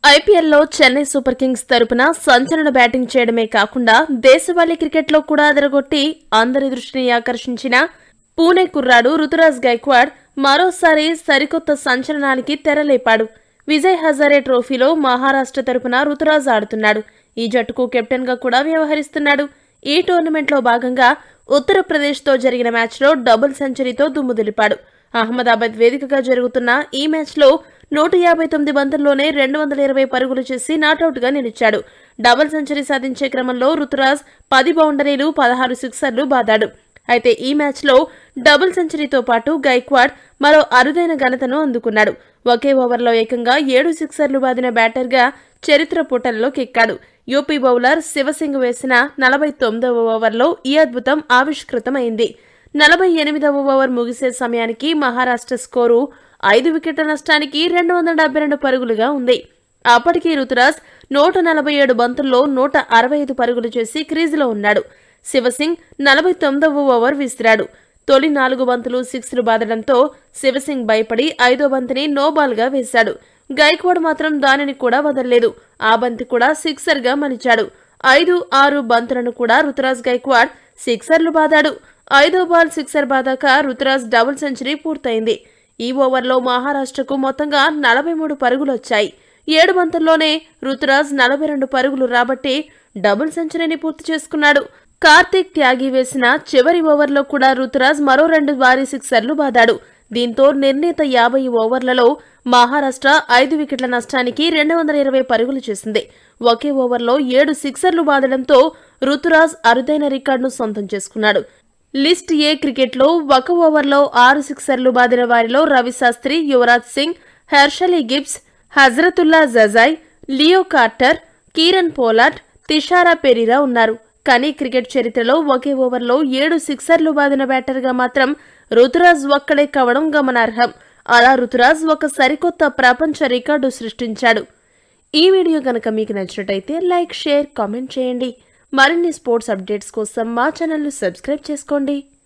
ఐపీఎల్లో Chennai super Kings తరపున సంచలన బ్యాటింగ్ చేయడమే కాకుండా దేశవాళీ క్రికెట్లో కూడా అదరగొట్టి అందరి దృష్టిని ఆకర్షించిన పూణే కుర్రాడు రుతురాజ్ గైక్వాడ్ మరోసారి సరికొత్త సంచలనానికి తెరలేపాడు. విజయ్ హజారే ట్రోఫీలో మహారాష్ట్ర తరపున రుతురాజ్ ఆడుతున్నాడు. ఈ జట్టుకు కెప్టెన్ గా కూడా వ్యవహరిస్తున్నాడు. ఈ టోర్నమెంట్లో భాగంగా ఉత్తరప్రదేశ్తో జరిగిన మ్యాచ్లో డబుల్ సెంచరీతో దుమ్ము దులిపాడు. అహ్మదాబాద్ వేదికగా జరుగుతున్న ఈ మ్యాచ్లో 159 బంతుల్లోనే 220 పరుగులు చేసి నాటౌట్గా నిలిచాడు. డబుల్ సెంచరీ సాధించే క్రమంలో రుతురాజ్ 10 బౌండరీలు 16 సిక్సర్లు బాదాడు. అయితే ఈ మ్యాచ్లో డబుల్ సెంచరీతో పాటు గైక్వాడ్ మరో అరుదైన ఘనతను అందుకున్నాడు. ఒకే ఓవర్లో ఏకంగా 7 సిక్సర్లు బాదిన బ్యాటర్గా చరిత్ర పుటల్లోకి ఎక్కాడు. యూపీ బౌలర్ శివసింగ్ వేసిన 49వ ఓవర్లో ఈ అద్భుతం ఆవిష్కృతమైంది. 48వ ఓవర్ ముగిసే సమయానికి మహారాష్ట్ర స్కోరు 5 వికెట్ల నష్టానికి 272 పరుగులుగా ఉంది. అప్పటికీ రుతురాజ్ 147 బంతుల్లో 165 పరుగులు చేసి క్రీజులో ఉన్నాడు. శివసింగ్ 49వ ఓవర్ విసిరాడు. తొలి 4 బంతులు సిక్స్లు బాదడంతో శివసింగ్ భయపడి 5వ బంతిని నోబాల్గా వేశాడు. గైక్వాడ్ మాత్రం దానిని కూడా వదలలేదు. ఆ బంతి కూడా సిక్సర్గా మలిచాడు. 5-6 బంతులను కూడా రుతురాజ్ గైక్వాడ్ సిక్సర్లు బాదాడు. 5వ బాల్ సిక్సర్ బాదాక రుతురాజ్ డబుల్ సెంచరీ పూర్తయింది. ఈ ఓవర్లో మహారాష్ట్రకు మొత్తంగా 43 పరుగులు వచ్చాయి. 7 బంతుల్లోనే రుతురాజ్ 42 పరుగులు రాబట్టి డబుల్ సెంచరీని పూర్తి చేసుకున్నాడు. కార్తిక్ త్యాగి వేసిన చివరి ఓవర్లో కూడా రుతురాజ్ మరో 2 భారీ సిక్సర్లు బాదాడు. దీంతో నిర్ణీత 50 ఓవర్లలో మహారాష్ట్ర 5 వికెట్ల నష్టానికి 220 పరుగులు చేసింది. ఒకే ఓవర్లో 7 సిక్సర్లు బాదడంతో రుతురాజ్ అరుదైన రికార్డును సొంతం చేసుకున్నాడు. లిస్ట్ ఏ క్రికెట్లో ఒక ఓవర్లో 6 సిక్సర్లు బాదిన వారిలో Ravi Shastri, Yuvraj Singh, Herschelle Gibbs, Hazratullah Zazai, Leo Carter, Kieron Pollard, Thisara Perera ఉన్నారు. కానీ క్రికెట్ చరిత్రలో ఒకే ఓవర్లో 7 సిక్సర్లు బాదిన బ్యాటర్గా మాత్రం రుతురాజ్ ఒక్కడే కావడం గమనార్హం. అలా రుతురాజ్ ఒక సరికొత్త ప్రపంచ రికార్డు సృష్టించాడు. ఈ వీడియో కనుక మీకు నచ్చినట్టయితే లైక్, షేర్, కామెంట్ చేయండి. మరిన్ని స్పోర్ట్స్ అప్డేట్స్ కోసం మా ఛానల్ను సబ్స్క్రైబ్ చేసుకోండి.